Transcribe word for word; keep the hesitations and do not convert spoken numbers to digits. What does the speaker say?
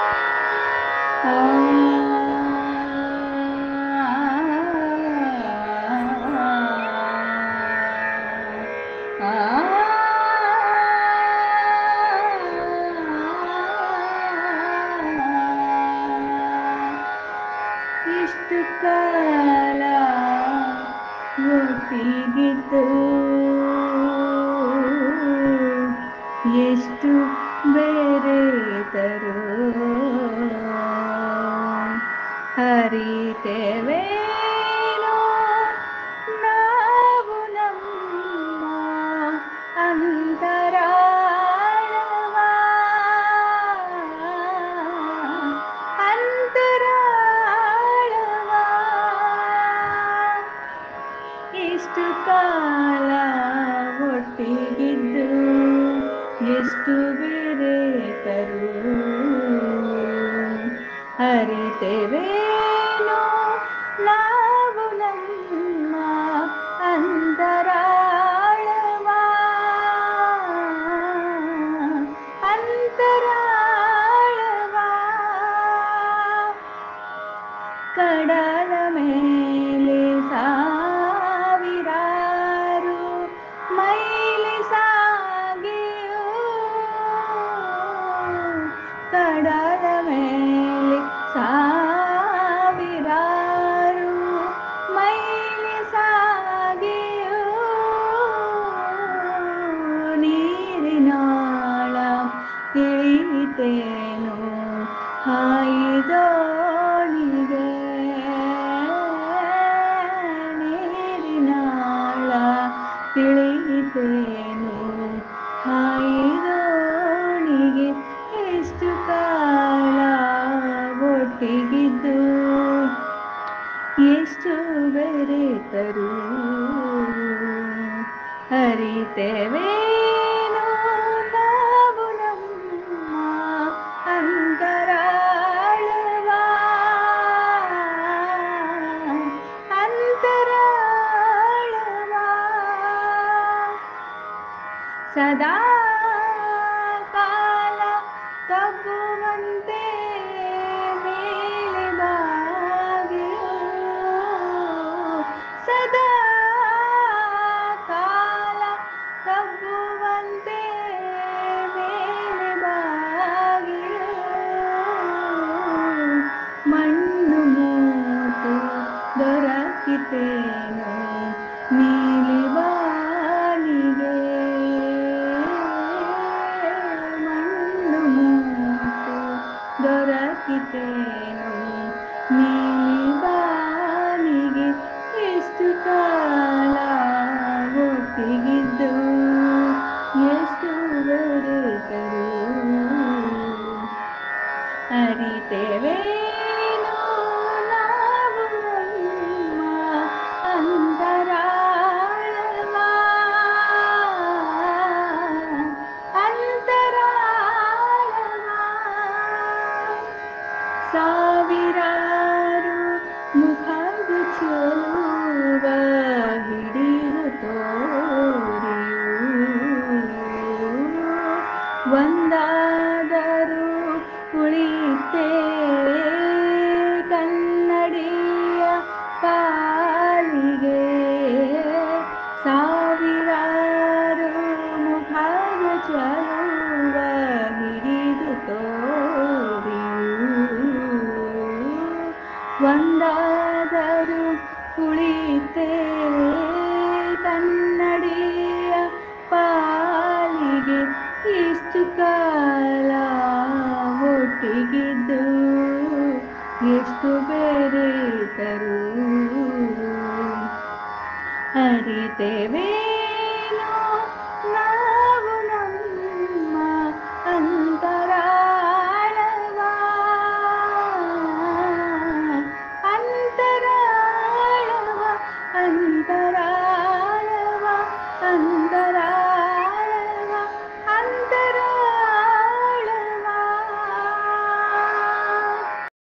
ಆ ಇಷ್ಟು ಕಾಲ ಒಟ್ಟಿಗಿದ್ದು ಎಷ್ಟು ಬೆರೆತರು ಅರಿತೆವೇನೋ ನಾವು ನಮ್ಮ ಅಂತರಾಳವ ಅಂತರಾಳವ ಇಷ್ಟು ಕಾಲ ಒಟ್ಟಿಗಿದ್ದು ಎಷ್ಟು ಬೆರೆತರು ಅರಿತೆವೇನೋ ನಾವು ನಮ್ಮ ಅಂತರಾಳವ ಅಂತರಾಳವ ಕಡಲ ಮೇಲೆ ಸಾವಿರಾರು ಮೈಲಿ ಸಾಗಿಯೋ ಕಡಲ ಮೇಲೆ ಸಾವಿರಾರು ಮೈಲಿ ಸಾಗಿಯೋ ನೀರಿನಾಳ ತಿಳಿತೇನೋ ಹಾಯಿದೋಣಿಗೆ ನೀರಿನಾಳ ತಿಳಿತೇನೋ ಹಾಯಿದೋಣಿಗೆ ಎಷ್ಟು ಕಾಲ ಒಟ್ಟಿಗಿದ್ದು ಎಷ್ಟು ಬೆರೆತರು ಅರಿತೆವೇನೋ ನಾವು ನಮ್ಮ ಅಂತರಾಳವ ಅಂತರಾಳವ ಸದಾ ಕಾಲ ತಬ್ಬುವಂತೆ ಮೇಲೆ ಬಾಗಿಲು ಸದಾ ಕಾಲ ತಬ್ಬುವಂತೆ ಮೇಲೆ ಬಾಗಿಲು ಮಣ್ಣು ಮೂತು ದೊರಕಿತೇನೋ ನೀಲಿ ಬಾಳಿಗೆ ಮಣ್ಣು ಮೂತು ದೊರಕಿತೇನೋ ನೀಲಿ ಬಾಳಿಗೆ ಎಷ್ಟು ಕಾಲ ಒಟ್ಟಿಗಿದ್ದು ಎಷ್ಟು ಬೆರೆತರು ಅರಿತೆವೇನೋ ನಾವು ನಮ್ಮ ಅಂತರಾಳವ ಅಂತರಾಳವ ಸಾವಿರಾರು ಮುಖದ ಚೆಲುವ ಹಿಡಿದು ತೋರಿಯು ಒಂದಾದರೂ ಉಳಿತೇ ಕನ್ನಡಿಯ ಪಾಲಿಗೆ ಸಾವಿರಾರು ಮುಖದ ಚೆಲುವ ಹಿಡಿದು ತೋರಿಯು ಒಂದಾದರೂ ಉಳಿತೇ ಕನ್ನಡಿಯ ಪಾಲಿಗೆ ಇಷ್ಟು ಕಾಲ ಒಟ್ಟಿಗಿದ್ದು ಎಷ್ಟು ಬೆರೆತರು ಅರಿತೆವೇ